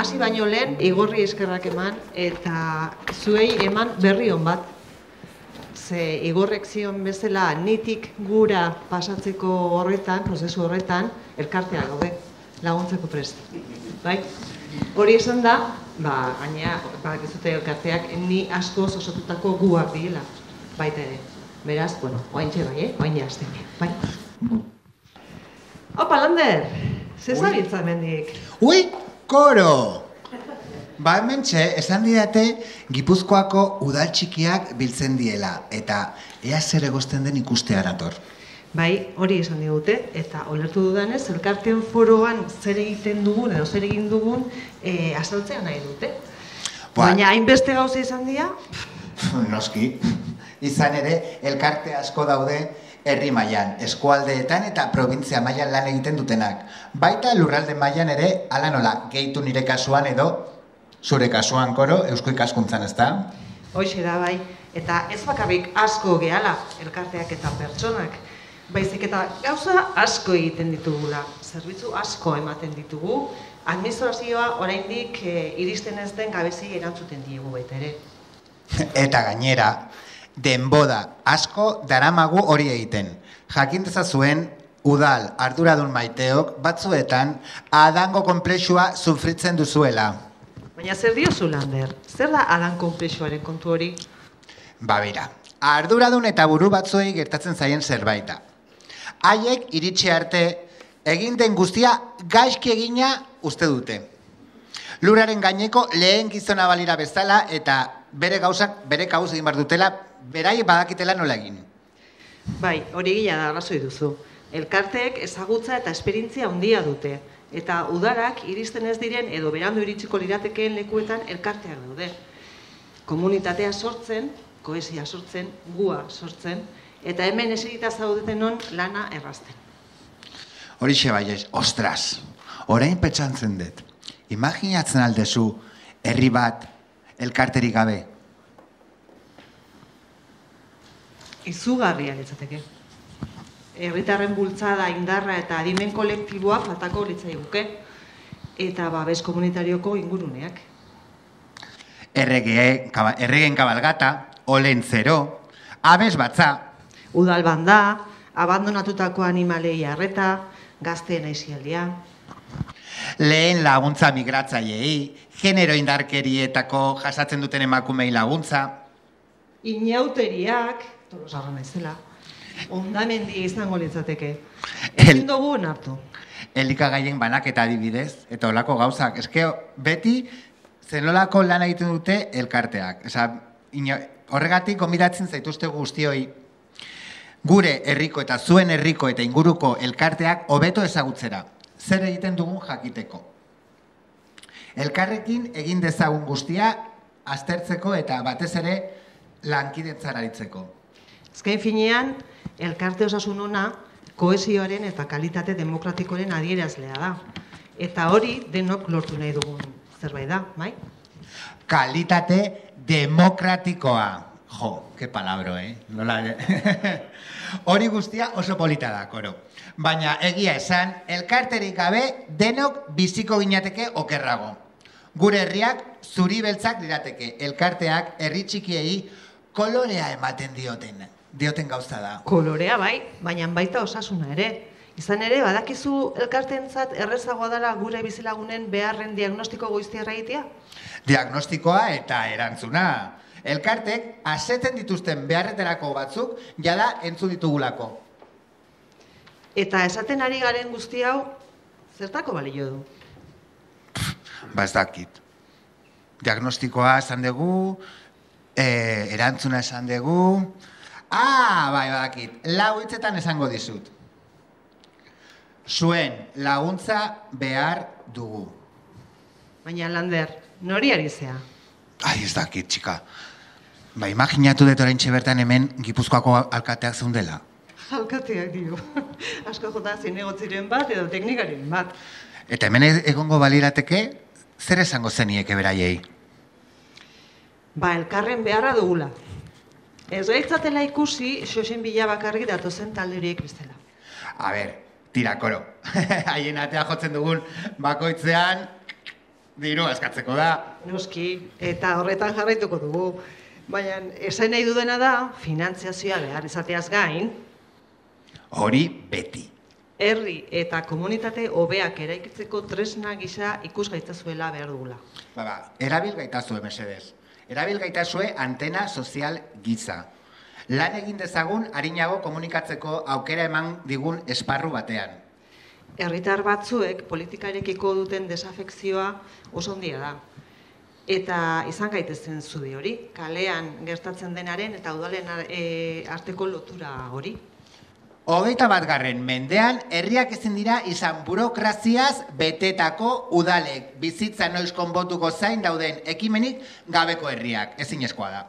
hasi baino lehen, Igorri eskerrak eman, eta zuei eman berri on bat. Ze Igorrek zion bezala nitik gura pasatzeko horretan, prozesu horretan, elkarteak gaude, laguntzeko prest. Bai? Hori esan da, gainera, badakizute elkarteak ni askoz osatutako guak direla, baita ere. Beraz, oaintxe bai, oaintxe hasten, bai? Opa, Lander, zezabiltza mendik? Ui, koro! Ba, hementxe, esan didate Gipuzkoako udal txikiak biltzen diela, eta ea zer egozten den ikustea nator. Bai, hori esan digute, eta olertu dudanez, elkartean foroan zer egiten dugun edo zer egin dugun azaltzea nahi dute. Baina hainbeste gauza izan dira? Noski. Izan ere, elkarte asko daude herri mailan, eskualdeetan eta probintzia mailan lan egiten dutenak. Baita lurralde mailan ere, hala nola, gehitu nire kasuan edo, zure kasuan koro, eusko ikaskuntzan, ezta? Hoxe da bai, eta ez bakarrik asko gehala, elkarteak eta pertsonak, baizik eta gauza asko egiten ditugula, zerbitzu asko ematen ditugu, administrazioa oraindik iristen ez den gabezi erantzuten diegu baita ere. Eta gainera, denboda asko daramagu hori egiten. Jakin dezazuen, udal arduradun maiteok batzuetan adango konplexua sufritzen duzuela. Baina zer diozu, Lander? Zer da adan konplexuaren kontu hori? Ba bera, arduradun eta buru batzuei gertatzen zaien zerbaita. Haiek iritsi arte egin den guztia gaizki egina uste dute. Luraren gaineko lehen gizona balira bezala eta bere gauzak bere kabuz egin behar dutela, berai badakitela nola egin. Bai, hori gila da arrazoi duzu. Elkarteek ezagutza eta esperientzia handia dute. Eta udarak iristen ez diren edo berandu iritsiko liratekeen lekuetan elkarteak daude. Komunitatea sortzen, kohesia sortzen, gua sortzen, eta hemen eserita zaudeten non lana errazten. Horixe bai ez, ostras, orain petxantzen dut. Imaginatzen aldezu herri bat elkarterik gabe. Izugarria litzateke. Herritarren bultzada, indarra eta adimen kolektiboa faltako litzaiguke, eta babes komunitarioko inguruneak. Erregen kabalgata, olentzero, abes batza. Udal banda, abandonatutako animalei arreta, gazteen aizialdia. Lehen laguntza migratzaileei, genero indarkerietako jasatzen duten emakumei laguntza. Inauteriak, tolosarra naizela, ondamendi izango litzateke. Ezin dugu onartu. Elikagaien banaketa adibidez, eta olako gauzak. Eske beti zenolako lan egiten dute elkarteak. Horregatik gonbidatzen zaituzte guztioi gure herriko eta zuen herriko eta inguruko elkarteak hobeto ezagutzera. Zer egiten dugun jakiteko. Elkarrekin egin dezagun guztia aztertzeko eta batez ere lankidetzan aritzeko. Azken finean, elkarte osasun ona kohesioaren eta kalitate demokratikoaren adierazlea da. Eta hori denok lortu nahi dugun zerbait da, bai? Kalitate demokratikoa. Jo, ke palabro, Nola... Hori guztia oso polita da, koro. Baina egia esan, elkarterik gabe denok biziko ginateke okerrago. Gure herriak zuri beltzak lirateke, elkarteak herri txikiei kolorea ematen dioten gauza da. Kolorea bai, baina baita osasuna ere. Izan ere, badakizu elkarteentzat errezagoa dela gure bizilagunen beharren diagnostiko goiztiarra egitea? Diagnostikoa eta erantzuna. Elkartek aseten dituzten beharreterako batzuk jada entzun ditugulako. Eta esaten ari garen guzti hau, zertako balio du? Ba ez dakit. Diagnostikoa esan dugu, erantzuna esan dugu... bai, badakit, 4 hitzetan esango dizut. Zuen laguntza behar dugu. Baina, Lander, nori ari zea? Ai, ez dakit, txika. Ba, imaginatu dut oraintxe bertan hemen Gipuzkoako alkateak zeundela. Alkateak dio. Asko jota zinegotziren bat edo teknikaren bat. Eta hemen egongo balirateke, zer esango zenieke beraiei? Ba, elkarren beharra dugula. Ez gaitzatela ikusi, xosen bila bakarrik datozen talderiek bestela. A ber, tira, koro. Haien atea jotzen dugun bakoitzean, Diru askatzeko da. Noski, eta horretan jarraituko dugu. Baina, esan nahi dudana da, finantziazioa behar izateaz gain, Hori beti. herri eta komunitate hobeak eraikitzeko tresna gisa ikusgaitzazuela behar dugula. Erabil gaitazue, mesedez. Erabil gaitazue antena sozial gisa. Lan egin dezagun arinago komunikatzeko aukera eman digun esparru batean. Herritar batzuek politikarekiko duten desafekzioa oso handia da. Eta izan gaitezen zudi hori, kalean gertatzen denaren eta udalen arteko lotura hori. 21. mendean, herriak ezin dira izan burokraziaz betetako udalek. Bizitza noiz konbotuko zain dauden ekimenik gabeko herriak. Ezinezkoa da.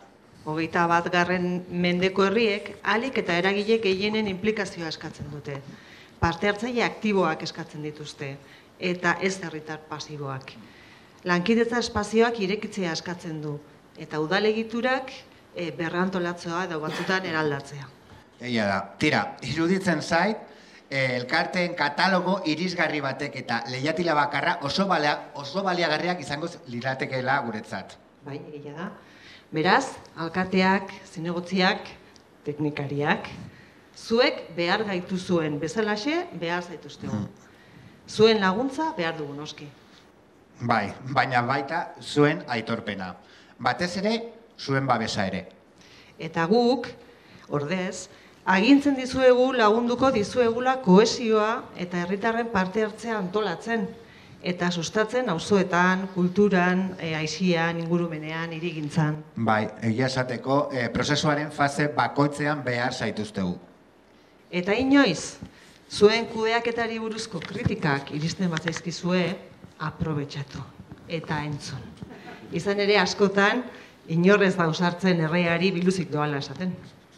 21. mendeko herriek ahalik eta eragile gehienen inplikazioa eskatzen dute. Parte hartzaile aktiboak eskatzen dituzte, eta ez herritar pasiboak. Lankidetza espazioak irekitzea eskatzen du, eta udalegiturak berrantolatzoa edo batzutan eraldatzea. Egia da. Tira, iruditzen zait, elkarteen katalogo irisgarri batek eta leihatila bakarra oso baliagarriak izango liratekeela guretzat. Bai, egia da. Beraz, alkateak, zinegotziak, teknikariak, zuek behar gaitu zuen bezalaxe behar zaituztegu. Zuen laguntza behar dugu noski. Bai, baina baita zuen aitorpena. Batez ere, zuen babesa ere. Eta guk, ordez, agintzen dizuegu lagunduko dizuegula kohesioa eta herritarren parte hartzea antolatzen. Eta sustatzen auzoetan, kulturan, aisian, ingurumenean, hirigintzan. Bai, egia esateko, prozesuaren fase bakoitzean behar zaituztegu. Eta inoiz, zuen kudeaketari buruzko kritikak iristen batzaizkizue, aprobetxatu eta entzun. Izan ere askotan, inorrez da usartzen erreari biluzik doala esaten.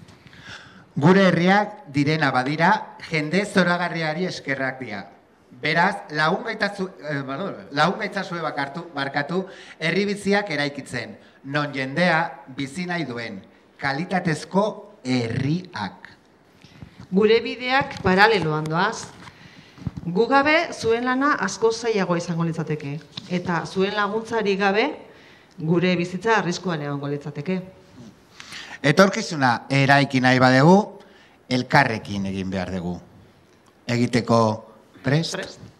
Gure herriak direna badira, jende zoragarriari eskerrak dira. Beraz, lagun gaitzazue barkatu herri biziak eraikitzen, non jendea bizi nahi duen, kalitatezko herriak. Gure bideak paraleloan doaz. Gu gabe zuen lana asko zailagoa izango litzateke, eta zuen laguntzari gabe gure bizitza arriskuan egongo litzateke. Etorkizuna eraiki nahi badegu, elkarrekin egin behar dugu. Egiteko prest?